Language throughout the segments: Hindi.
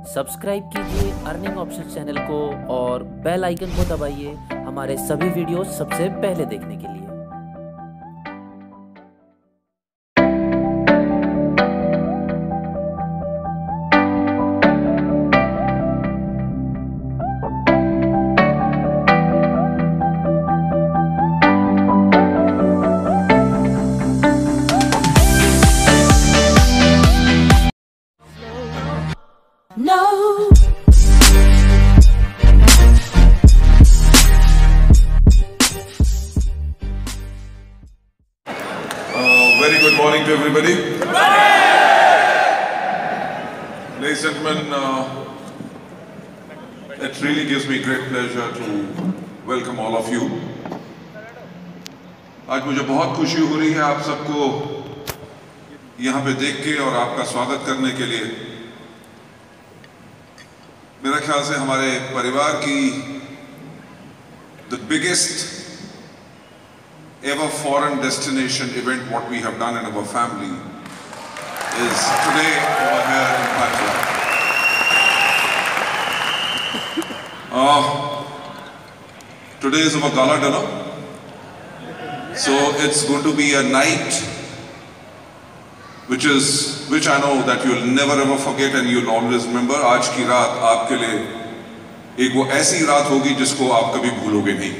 सब्सक्राइब कीजिए अर्निंग ऑप्शन चैनल को और बेल आइकन को दबाइए हमारे सभी वीडियो सबसे पहले देखने के लिए। No. Very good morning to everybody. Ladies and gentlemen, it really gives me great pleasure to welcome all of you. आज मुझे बहुत खुशी हो रही है आप सबको यहाँ पे देख के और आपका स्वागत करने के लिए। मेरा ख्याल से हमारे परिवार की the biggest ever foreign destination event what we have done in our family is today over here in Patna. Today is our gala dinner, so it's going to be a night which I know that you'll never ever forget and you'll always remember. आज की रात आपके लिए एक वो ऐसी रात होगी जिसको आप कभी भूलोगे नहीं।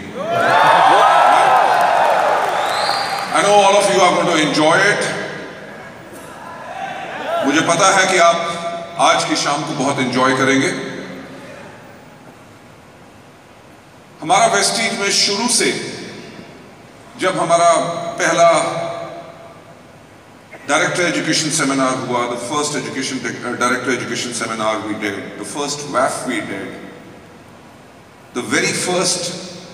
I know all of you are going to enjoy it. मुझे पता है कि आप आज की शाम को बहुत enjoy करेंगे। हमारा वेस्टीज में शुरू से जब हमारा पहला Director Education Seminar हुआ, the first Director Education Seminar we did, the first WAF we did, the very first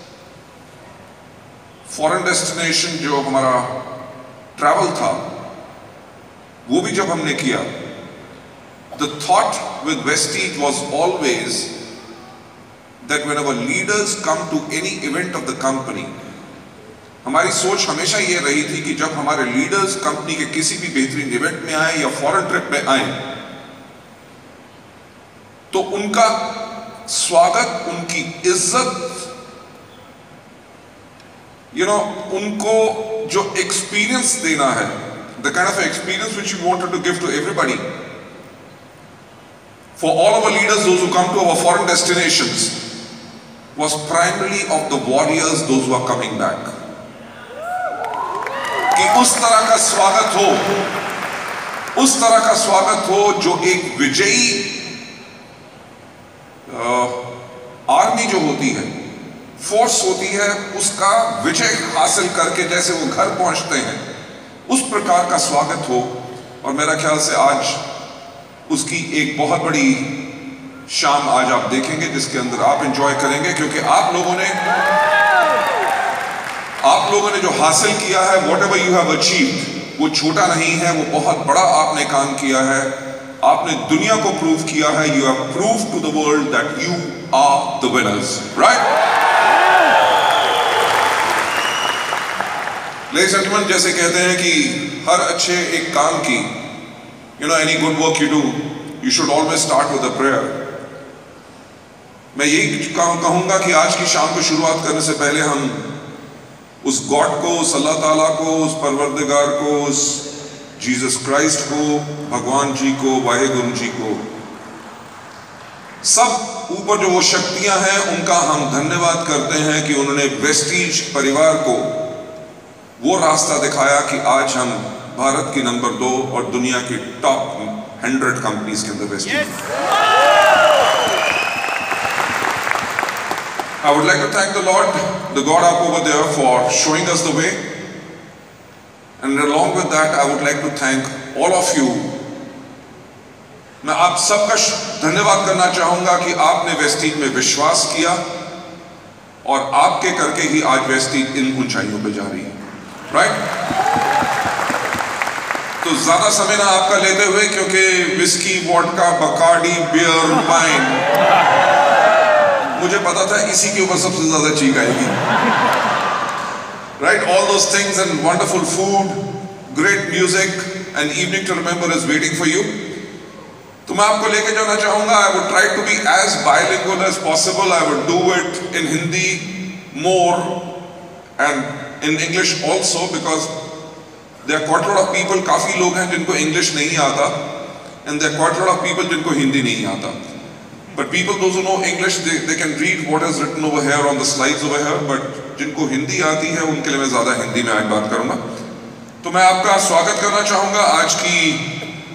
foreign destination जो हमारा travel था, वो भी जब हमने किया, the thought with Vestige was always that when our leaders come to any event of the company, हमारी सोच हमेशा ये रही थी कि जब हमारे लीडर्स कंपनी के किसी भी बेहतरीन इवेंट में आए या फॉरेन ट्रिप में आए तो उनका स्वागत, उनकी इज्जत, उनको जो एक्सपीरियंस देना है, the kind of experience which we wanted to give to everybody, for all our leaders, those who come to our foreign destinations, was primarily of the warriors, those who are coming back. कि उस तरह का स्वागत हो जो एक विजयी आर्मी जो होती है, फोर्स होती है, उसका विजय हासिल करके जैसे वो घर पहुंचते हैं, उस प्रकार का स्वागत हो। और मेरा ख्याल से आज उसकी एक बहुत बड़ी शाम आज आप देखेंगे जिसके अंदर आप एंजॉय करेंगे, क्योंकि आप लोगों ने जो हासिल किया है, whatever you have achieved, वो छोटा नहीं है, वो बहुत बड़ा आपने काम किया है। आपने दुनिया को प्रूव किया है, you have proved to the world that you are the winners, right? Ladies and gentlemen, जैसे कहते हैं कि हर अच्छे एक काम की, any good work you do, you should always start with a prayer. मैं यही कहूँगा कि आज की शाम को शुरुआत करने से पहले हम उस गॉड को, उस अल्लाह ताला को, उस परवरदिगार को, उस जीसस क्राइस्ट को, भगवान जी को, वाहेगुरु जी को, सब ऊपर जो वो शक्तियां हैं उनका हम धन्यवाद करते हैं कि उन्होंने वेस्टीज परिवार को वो रास्ता दिखाया कि आज हम भारत की नंबर 2 और दुनिया की टॉप 100 कंपनीज के अंदर Vestige. I would like to thank the Lord, the God up over there, for showing us the way. And along with that, I would like to thank all of you. मैं आप सबका धन्यवाद करना चाहूँगा कि आपने वेस्टीज में विश्वास किया और आपके करके ही आज वेस्टीज इन ऊंचाइयों पे जा रही है, राइट? तो ज़्यादा समय ना आपका लेते हुए, क्योंकि whisky, vodka, Bacardi, beer, wine, मुझे पता था इसी के ऊपर सबसे ज़्यादा चीख आएगी, right? All those things and wonderful food, great music, an evening to remember is waiting for you. तो मैं आपको लेके जाना चाहूंगा. I would try to be as bilingual as possible. I would do it in Hindi more and in English also because there are quite a lot of people, काफी लोग हैं जिनको English नहीं आता, and there are quite a lot of people जिनको हिंदी नहीं आता. But people, those who know English, they can read what is written over here on the slides over here. But जिनको हिंदी आती है उनके लिए मैं ज़्यादा हिंदी में आज बात करूँगा. तो मैं आपका स्वागत करना चाहूँगा आज की.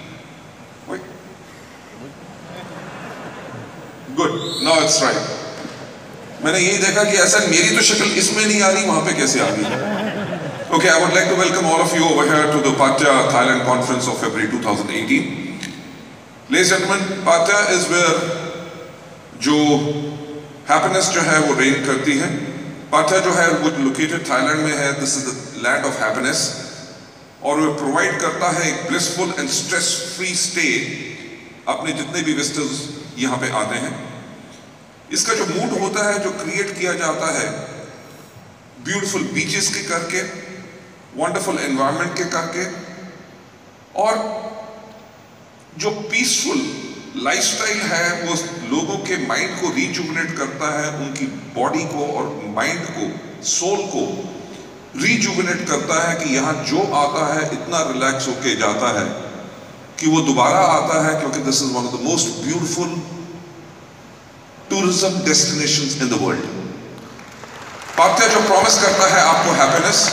Good, now it's right. मैंने यही देखा कि ऐसा मेरी तो शक्ल इसमें नहीं आ रही, वहाँ पे कैसे आ गई? Okay, I would like to welcome all of you over here to the Pattaya Thailand Conference of February 2018. Ladies and gentlemen, Pattaya is where जो हैप्पीनेस जो है वो रेन करती है. पात्या जो है वो लोकेटेड थाईलैंड में है. This is the land of happiness और वो प्रोवाइड करता है एक blissful and stress free stay अपने जितने भी विजिटर्स यहाँ पे आते हैं. इसका जो मूड होता है जो क्रिएट किया जाता है ब्यूटीफुल बीचेस के करके, वंडरफुल एनवायरनमेंट के करके, और जो पीसफुल लाइफस्टाइल है वो लोगों के माइंड को रिजुविनेट करता है, उनकी बॉडी को और माइंड को, सोल को रिजुविनेट करता है कि यहाँ जो आता है इतना रिलैक्स होके जाता है कि वो दोबारा आता है, क्योंकि this is one of the most beautiful tourism destinations in the world. Pattaya जो प्रॉमिस करता है आपको happiness,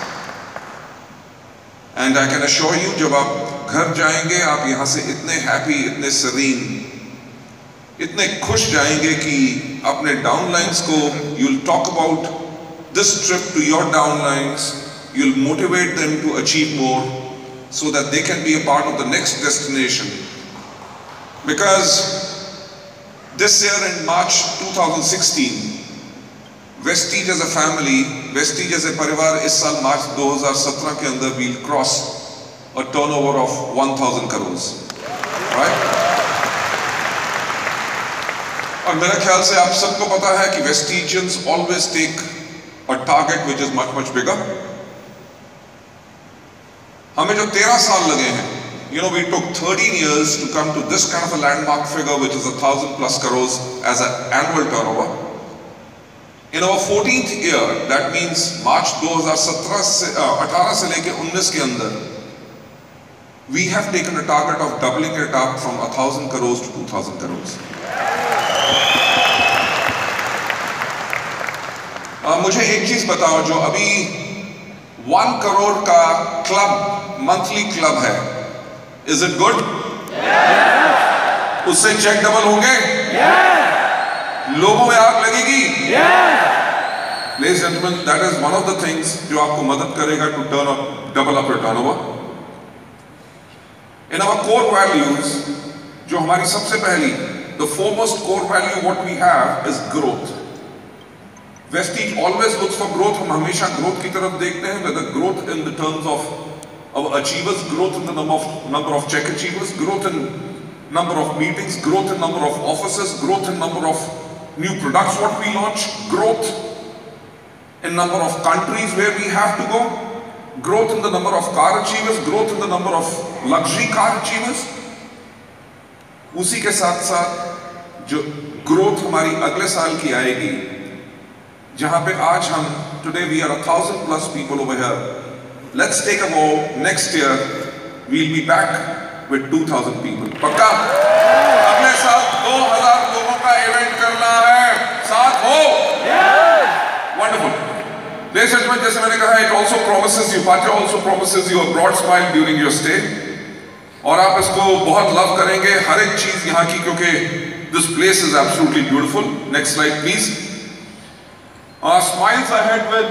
and I can assure you जब आप घर जाएंगे आप यहाँ से इतने हैप्पी, इतने सरीन, इतने खुश जाएंगे कि अपने डाउनलाइंस को you will talk about this trip to your downlines, you will motivate them to achieve more so that they can be a part of the next destination. Because this year in March 2016, Vestige as a family, Vestige as a परिवार इस साल मार्च 2017 के अंदर we'll cross a turnover of 1,000 crores, right? और मेरा ख्याल से आप सबको पता है कि Vestigians always take a target which is much bigger. हमें जो 13 साल लगे हैं, you know, we took 13 years to come to this kind of a landmark figure which is 1,000+ crores as an annual turnover. In our 14th year, that means March 2018 से लेके 19 के अंदर, we have taken a target of doubling it up from 1,000 crores to 2,000 crores. मुझे एक चीज बताओ, जो अभी 1 करोड़ का क्लब, मंथली क्लब है, इज इट गुड? उससे चेक डबल होंगे? लोगों में आग लगेगी? Ladies and gentlemen, that is one of the things जो आपको मदद करेगा to double up your turnover. In our core values, जो हमारी सबसे पहली, the foremost core value what we have is growth. Vestige always looks for growth. हम हमेशा growth की तरफ देखते हैं, whether growth in the terms of our achievers, growth in the number of check achievers, growth in number of meetings, growth in number of offices, growth in number of new products what we launch, growth in number of countries where we have to go, growth in the number of car achievers, growth in the number of luxury car achievers. उसी के साथ साथ जो growth हमारी अगले साल की आएगी, जहां पे आज हम today we are 1,000+ people over here. Let's take a vow. Next year we'll be back with 2,000 people. पक्का? अगले साल 2,000 लोगों का इवेंट करना है. साथ हो? Wonderful. Ladies and gentlemen, जैसे मैंने कहा, it also promises you, Pattaya also promises you a broad smile during your stay. और आप इसको बहुत लव करेंगे, हर एक चीज यहाँ की, क्योंकि this place is absolutely beautiful. Next slide, please. Smiles ahead with.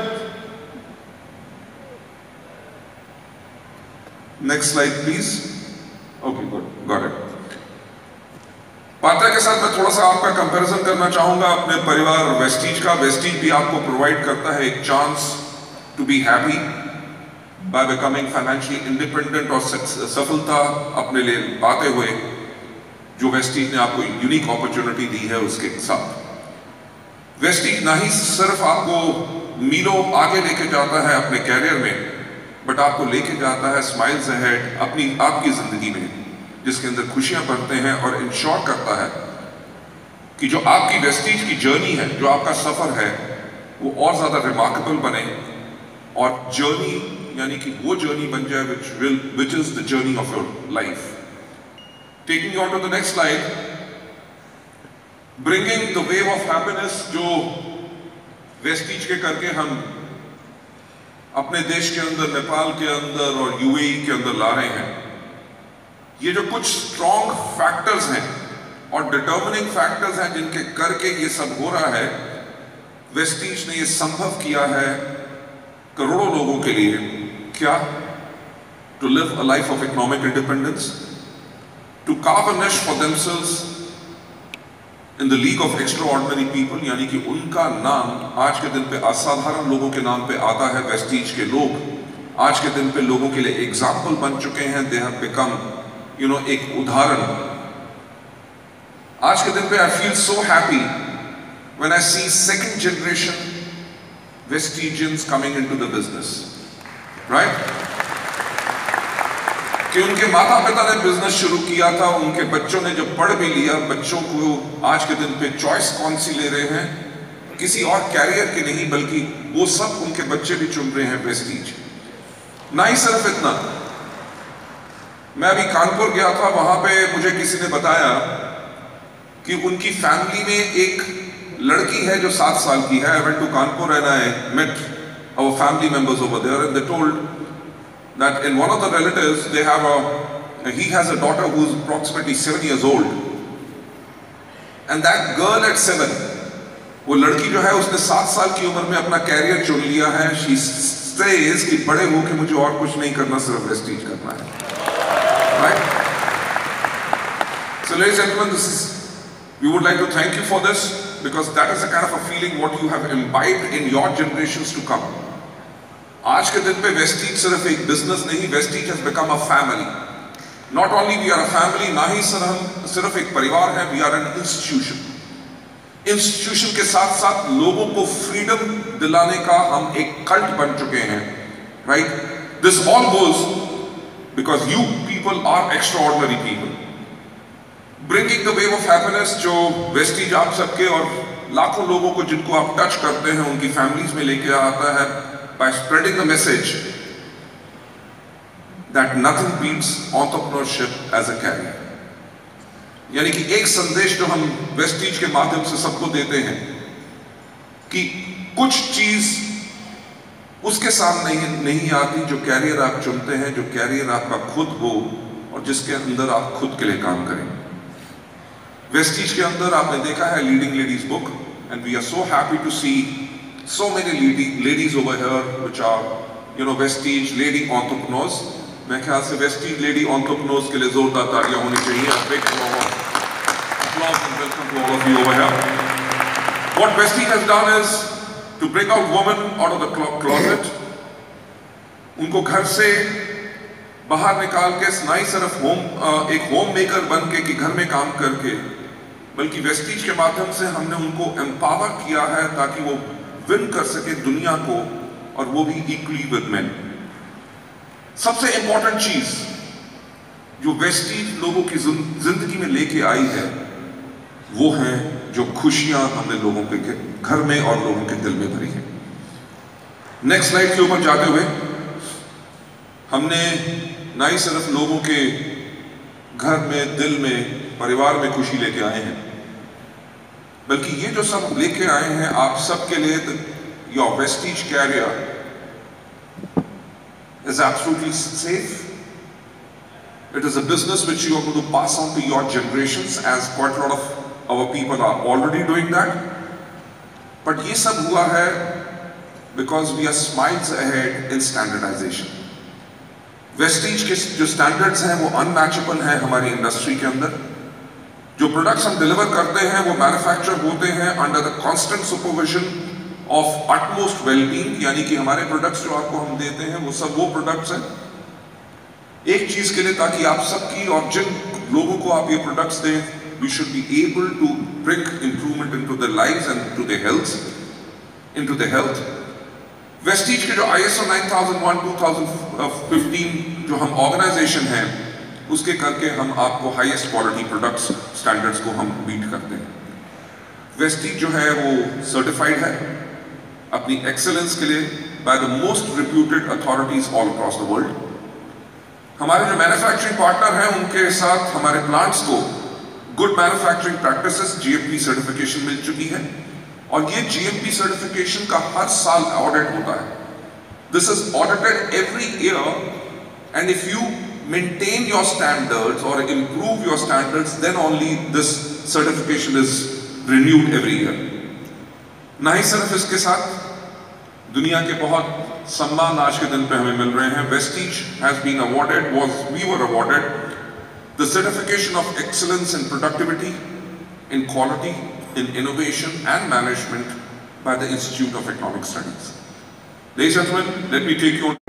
Next slide, please. Okay, good, got it. पात्या के साथ मैं थोड़ा सा आपका कंपैरिजन करना चाहूंगा अपने परिवार वेस्टीज का. वेस्टीज भी आपको प्रोवाइड करता है एक chance to be happy by becoming financially independent, और सफलता अपने लिए पाते हुए जो वेस्टीज ने आपको यूनिक अपॉर्चुनिटी दी है उसके साथ. वेस्टीज ना ही सिर्फ आपको मीलों आगे लेके जाता है अपने कैरियर में, बट आपको लेके जाता है स्माइल्स अहेड अपनी आपकी जिंदगी में. जिसके अंदर खुशियां भरते हैं और इंश्योर करता है कि जो आपकी वेस्टीज की जर्नी है, जो आपका सफर है, वो और ज्यादा रिमार्केबल बने और जर्नी यानी कि वो जर्नी बन जाए which is the journey of your life. Taking you on to the next slide, bringing the wave of happiness जो वेस्टीज के करके हम अपने देश के अंदर, नेपाल के अंदर और यूएई के अंदर ला रहे हैं। ये जो कुछ स्ट्रॉन्ग फैक्टर्स हैं और डिटर्मिनिंग फैक्टर्स हैं जिनके करके ये सब हो रहा है, वेस्टीज ने ये संभव किया है करोड़ों लोगों के लिए। क्या? To live a life of economic independence, to carve a niche for themselves in the league of extraordinary people, यानी कि उनका नाम आज के दिन पे असाधारण लोगों के नाम पे आता है। वेस्टीज के लोग आज के दिन पे लोगों के लिए एग्जाम्पल बन चुके हैं। दे हैव बिकम एक उदाहरण। आज के दिन पे I feel so happy when I see second generation Vestigians coming into the business, right? कि उनके माता पिता ने बिजनेस शुरू किया था, उनके बच्चों ने जब पढ़ भी लिया, बच्चों को आज के दिन पे चॉइस कौन सी ले रहे हैं? किसी और कैरियर की नहीं, बल्कि वो सब उनके बच्चे भी चुन रहे हैं वेस्टीज। ना ही सिर्फ इतना, मैं अभी कानपुर गया था, वहां पे मुझे किसी ने बताया कि उनकी फैमिली में एक लड़की है जो 7 साल की है। I went to Kanpur and I met our family members over there and they told that in one of the relatives he has a daughter who's approximately 7 years old, and that girl at 7, वो लड़की जो है उसने 7 साल की उम्र में अपना कैरियर चुन लिया है। she says कि बड़े हो के मुझे और कुछ नहीं करना, सिर्फ वेस्टीज करना है, right? So ladies and gentlemen, we would like to thank you for this, because that is the kind of a feeling what you have imbibed in your generations to come. आज के दिन पे वेस्टीज सिर्फ एक बिजनेस नहीं, Vestige has become a family. Not only we are a family, ना ही हम सिर्फ एक परिवार है, we are an institution. Institution के साथ साथ लोगों को फ्रीडम दिलाने का हम एक कल्ट बन चुके हैं, right? This all goes because you people are extraordinary people. Bringing the wave of happiness जो वेस्टीज आप सबके और लाखों लोगों को जिनको आप टच करते हैं उनकी फैमिलीज में लेके आता है, by spreading the message that nothing beats entrepreneurship as a career. यानी कि एक संदेश जो हम वेस्टीज के माध्यम से सबको देते हैं कि कुछ चीज उसके सामने नहीं आती जो कैरियर आप चुनते हैं, जो कैरियर आपका खुद हो और जिसके अंदर आप खुद के लिए काम करें। वेस्टीज के अंदर आपने देखा है leading ladies book, and we are so happy to see so many ladies over here which are vestige lady entrepreneurs. मैं ख्याल से vestige lady entrepreneurs के लिए जोरदार तालियां होनी चाहिए। A big applause and welcome to all of you over here. What Vestige has done is to bring out women out of the closet, उनको घर से बाहर निकाल के ना ही सिर्फ एक होम मेकर बन के कि घर में काम करके, बल्कि वेस्टीज के माध्यम से हमने उनको एम्पावर किया है ताकि वो विन कर सके दुनिया को, और वो भी इक्वली विद मेन। सबसे इंपॉर्टेंट चीज जो वेस्टीज लोगों की जिंदगी में लेके आई है वो है जो खुशियां हमने लोगों के घर में और लोगों के दिल में भरी है। नेक्स्ट स्लाइड के ऊपर जाते हुए, हमने ना ही सिर्फ लोगों के घर में, दिल में, परिवार में खुशी लेके आए हैं, बल्कि ये जो सब लेके आए हैं आप सबके लिए, your Vestige career is absolutely safe. It is a business which you are going to pass on to your generations, as quite a lot of our people are already doing that. But ये सब हुआ है because we are miles ahead in standardization. Vestige के जो स्टैंडर्ड्स हैं वो अनमैचेबल हैं हमारी इंडस्ट्री के अंदर। जो प्रोडक्ट्स हम डिलीवर करते हैं वो मैन्युफैक्चर होते हैं under the constant supervision of utmost wellbeing, यानी कि हमारे प्रोडक्ट्स जो आपको हम देते हैं वो सब वो प्रोडक्ट्स हैं एक चीज के लिए, ताकि आप सबकी और जिन लोगों को आप ये प्रोडक्ट्स दें, we should be able to bring improvement into their lives and to their health, into their health. Vestige के जो ISO 9001 2015 जो हम ऑर्गेनाइजेशन है, उसके करके हम आपको हाईएस्ट क्वालिटी प्रोडक्ट्स स्टैंडर्ड्स को हम मीट करते हैं। वेस्टीज जो है वो सर्टिफाइड है अपनी एक्सेलेंस के लिए by the most reputed authorities all across the world. हमारे जो मैन्युफैक्चरिंग पार्टनर हैं उनके साथ हमारे प्लांट्स को good manufacturing practices GMP certification मिल चुकी है और ये जीएमपी सर्टिफिकेशन का हर साल ऑडिट होता है। This is audited every year and if you maintain your standards or improve your standards, then only this certification is renewed every year. ना ही सिर्फ इसके साथ दुनिया के बहुत सम्मान आज के दिन पे हमें मिल रहे हैं। Vestige has been awarded, we were awarded the certification of excellence in productivity, in quality, in innovation and management by the Institute of Economic Studies. Ladies and gentlemen, let me take you on